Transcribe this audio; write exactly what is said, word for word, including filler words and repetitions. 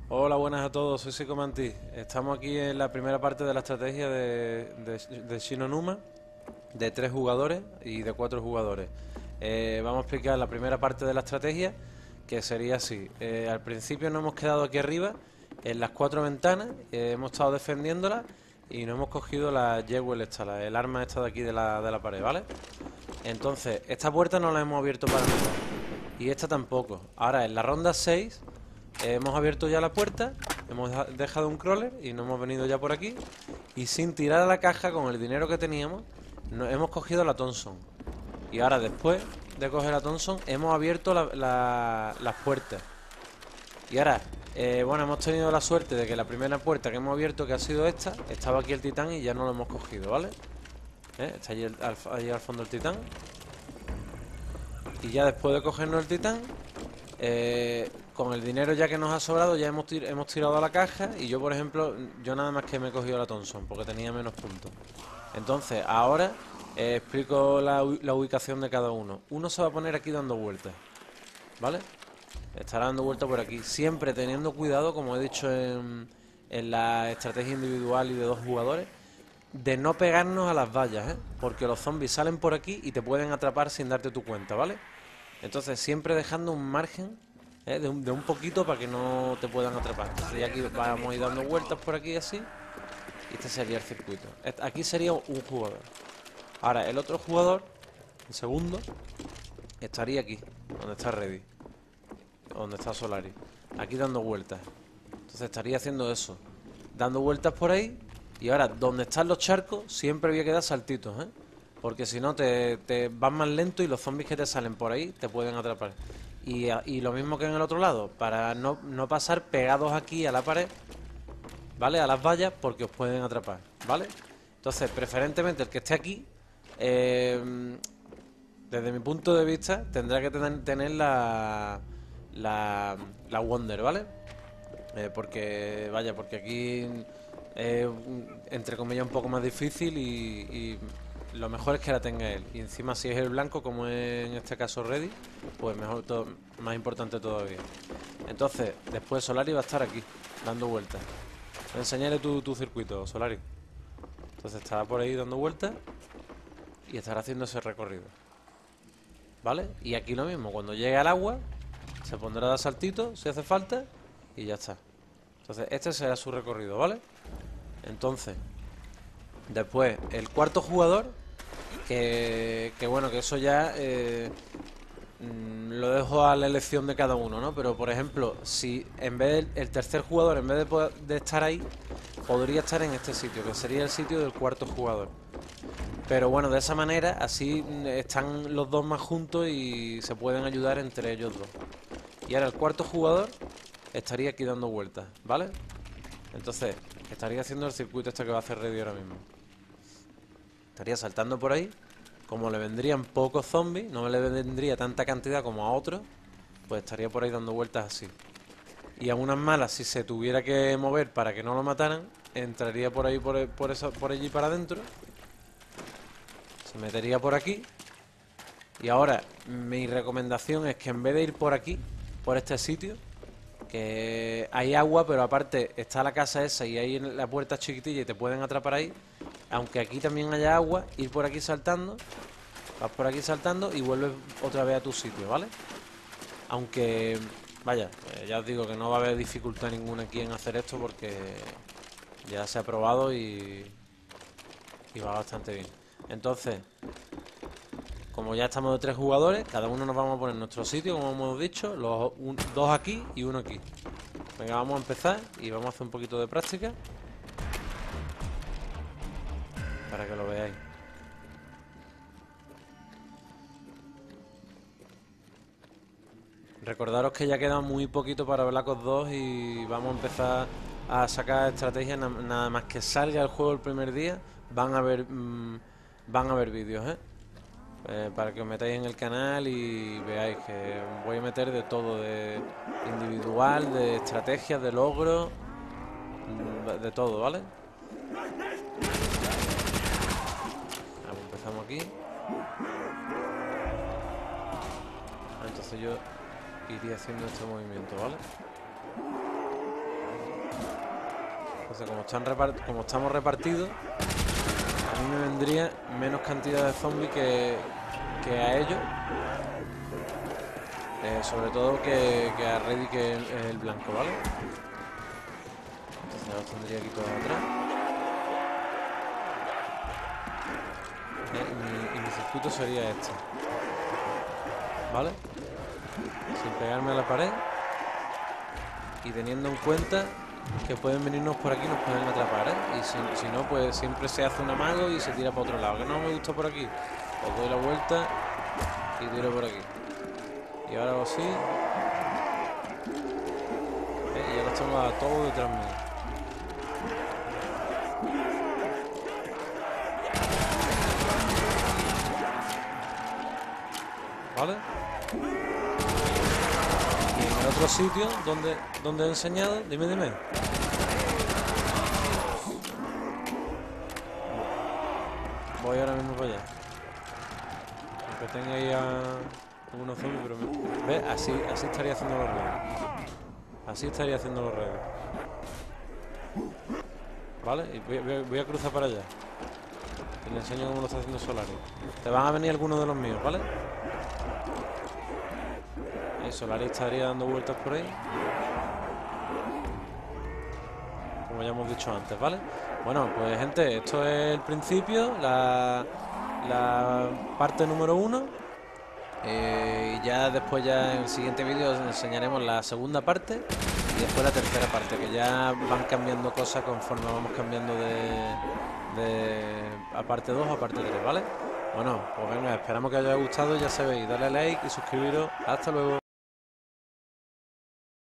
Hola, buenas a todos, soy Psicomantis. Estamos aquí en la primera parte de la estrategia de, de, de Shinonuma, de tres jugadores y de cuatro jugadores. Eh, vamos a explicar la primera parte de la estrategia, que sería así. Eh, al principio nos hemos quedado aquí arriba, en las cuatro ventanas, eh, hemos estado defendiéndolas y nos hemos cogido la Jewel esta, la- el arma esta de aquí de la, de la pared, ¿vale? Entonces, esta puerta no la hemos abierto para nada. Y esta tampoco. Ahora, en la ronda seis eh, hemos abierto ya la puerta, hemos deja- dejado un crawler y nos hemos venido ya por aquí. Y sin tirar a la caja, con el dinero que teníamos, nos hemos cogido la Thompson. Y ahora, después de coger la Thompson, hemos abierto la- la- las puertas. Y ahora, eh, bueno, hemos tenido la suerte de que la primera puerta que hemos abierto, que ha sido esta, estaba aquí el titán y ya no lo hemos cogido, ¿vale? ¿Eh? Está allí, el- al, allí al fondo el titán. Y ya después de cogernos el titán, eh, con el dinero ya que nos ha sobrado, ya hemos, tir- hemos tirado a la caja. Y yo, por ejemplo, yo nada más que me he cogido la Thompson, porque tenía menos puntos. Entonces, ahora eh, explico la, u- la ubicación de cada uno. Uno se va a poner aquí dando vueltas, ¿vale? Estará dando vueltas por aquí, siempre teniendo cuidado, como he dicho en, en la estrategia individual y de dos jugadores, de no pegarnos a las vallas, ¿eh? Porque los zombies salen por aquí y te pueden atrapar sin darte tu cuenta, ¿vale? Entonces siempre dejando un margen, ¿eh? de, un, de un poquito para que no te puedan atrapar. Entonces ya aquí vamos a ir dando vueltas por aquí así. Y este sería el circuito. Est- Aquí sería un jugador. Ahora, el otro jugador, el segundo, estaría aquí, donde está Ready, donde está Solari. Aquí dando vueltas. Entonces estaría haciendo eso. Dando vueltas por ahí. Y ahora, donde están los charcos, siempre había que dar saltitos, ¿eh? Porque si no, te, te vas más lento y los zombies que te salen por ahí te pueden atrapar. Y, a- y lo mismo que en el otro lado, para no, no pasar pegados aquí a la pared, ¿vale? A las vallas, porque os pueden atrapar, ¿vale? Entonces, preferentemente el que esté aquí, eh, desde mi punto de vista, tendrá que tener, tener la, la, la Wonder, ¿vale? Eh, porque, vaya, porque aquí es, entre comillas, un poco más difícil y, y lo mejor es que la tenga él. Y encima, si es el blanco, como es en este caso Ready, pues mejor, todo, más importante todavía. Entonces, después Solari va a estar aquí, dando vueltas. Enseñaré tu, tu circuito, Solari. Entonces estará por ahí dando vueltas y estará haciendo ese recorrido, ¿vale? Y aquí lo mismo, cuando llegue al agua, se pondrá a dar saltitos si hace falta y ya está. Entonces, este será su recorrido, ¿vale? Entonces, después, el cuarto jugador, que, que bueno, que eso ya eh, mm, lo dejo a la elección de cada uno, ¿no? Pero, por ejemplo, si en vez del el tercer jugador, en vez de, poder- de estar ahí, podría estar en este sitio, que sería el sitio del cuarto jugador. Pero bueno, de esa manera, así mm, están los dos más juntos y se pueden ayudar entre ellos dos. Y ahora el cuarto jugador estaría aquí dando vueltas, ¿vale? Entonces, estaría haciendo el circuito este que va a hacer Ready ahora mismo. Estaría saltando por ahí. Como le vendrían pocos zombies, no le vendría tanta cantidad como a otros, pues estaría por ahí dando vueltas así. Y a unas malas, si se tuviera que mover para que no lo mataran, entraría por ahí, por, por, eso, por allí para adentro. Se metería por aquí. Y ahora, mi recomendación es que en vez de ir por aquí, por este sitio, que hay agua, pero aparte está la casa esa y ahí la puerta chiquitilla y te pueden atrapar ahí. Aunque aquí también haya agua, ir por aquí saltando, vas por aquí saltando y vuelves otra vez a tu sitio, ¿vale? Aunque, vaya, eh, ya os digo que no va a haber dificultad ninguna aquí en hacer esto porque ya se ha probado y, y va bastante bien. Entonces, como ya estamos de tres jugadores, cada uno nos vamos a poner en nuestro sitio, como hemos dicho, los un- dos aquí y uno aquí. Venga, vamos a empezar y vamos a hacer un poquito de práctica para que lo veáis. Recordaros que ya queda muy poquito para Black Ops dos y vamos a empezar a sacar estrategias na- nada más que salga el juego el primer día. Van a ver, mm, van a ver vídeos, ¿eh? Eh, para que os metáis en el canal y veáis que voy a meter de todo, de individual, de estrategias, de logros, mm, de todo, ¿vale? Vamos, empezamos aquí. Ah, entonces yo iría haciendo este movimiento, ¿vale? Entonces, como, están repart como estamos repartidos, a mí me vendría menos cantidad de zombies que, que a ellos. Eh, sobre todo que, que a Reddy, que es el, el blanco, ¿vale? Entonces los tendría aquí todos atrás. Eh, y, mi, y mi circuito sería este, ¿vale? Sin pegarme a la pared. Y teniendo en cuenta que pueden venirnos por aquí y nos pueden atrapar, ¿eh? Y si, si no, pues siempre se hace un amago y se tira para otro lado. Que no me gusta por aquí, os doy la vuelta y tiro por aquí. Y ahora hago así. ¿Eh? Y ahora estamos a todos detrás mío. ¿Vale? Y en el otro sitio donde, donde he enseñado, dime, dime. Voy ahora mismo para allá. Aunque tenga ahí a unos zombies, pero me... ¿Ves? Así, así estaría haciendo los redes. Así estaría haciendo los redes. ¿Vale? Y voy, voy, voy a cruzar para allá. Y le enseño cómo lo está haciendo Solari. Te van a venir algunos de los míos, ¿vale? Y Solari estaría dando vueltas por ahí, como ya hemos dicho antes, ¿vale? Bueno, pues gente, esto es el principio, la, la parte número uno. Eh, y ya después, ya en el siguiente vídeo, os enseñaremos la segunda parte y después la tercera parte, que ya van cambiando cosas conforme vamos cambiando de, de a parte dos a parte tres, ¿vale? Bueno, pues venga, esperamos que os haya gustado, ya sabéis, dale a like y suscribiros. Hasta luego.